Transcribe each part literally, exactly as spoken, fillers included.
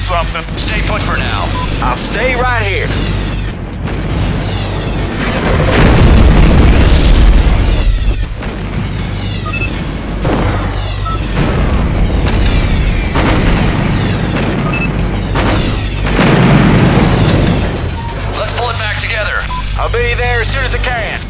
something. Stay put for now. I'll stay right here. Let's pull it back together. I'll be there as soon as I can.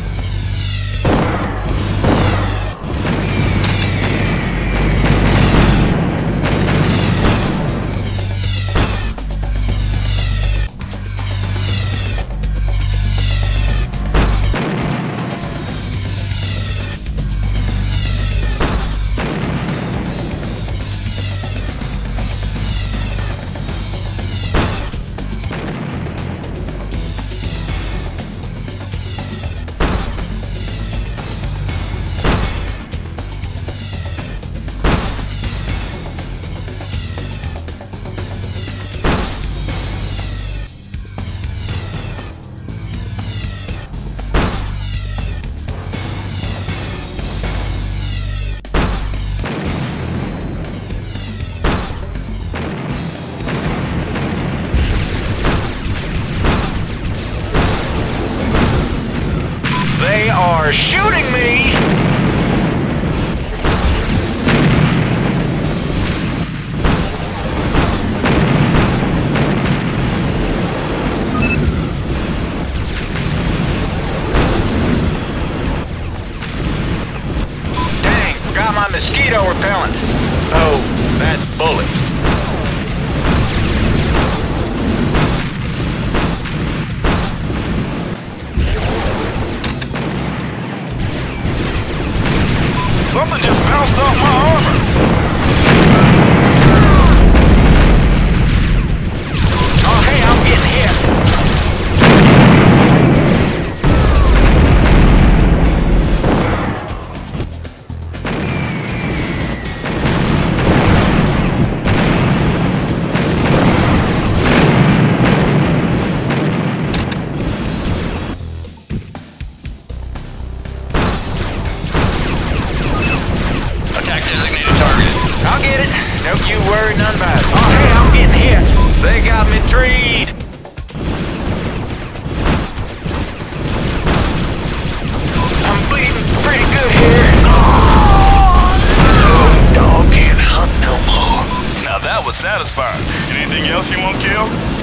They are shooting me! Dang, forgot my mosquito repellent. Oh, that's bullets. Something just bounced off my armor. Oh, hey, I'm getting hit. Attack designated target. I'll get it. Don't you worry none about it. Oh, hey, I'm getting hit. They got me treed. I'm bleeding pretty good here. So, dog can't hunt no more. Now that was satisfying. Anything else you want to kill?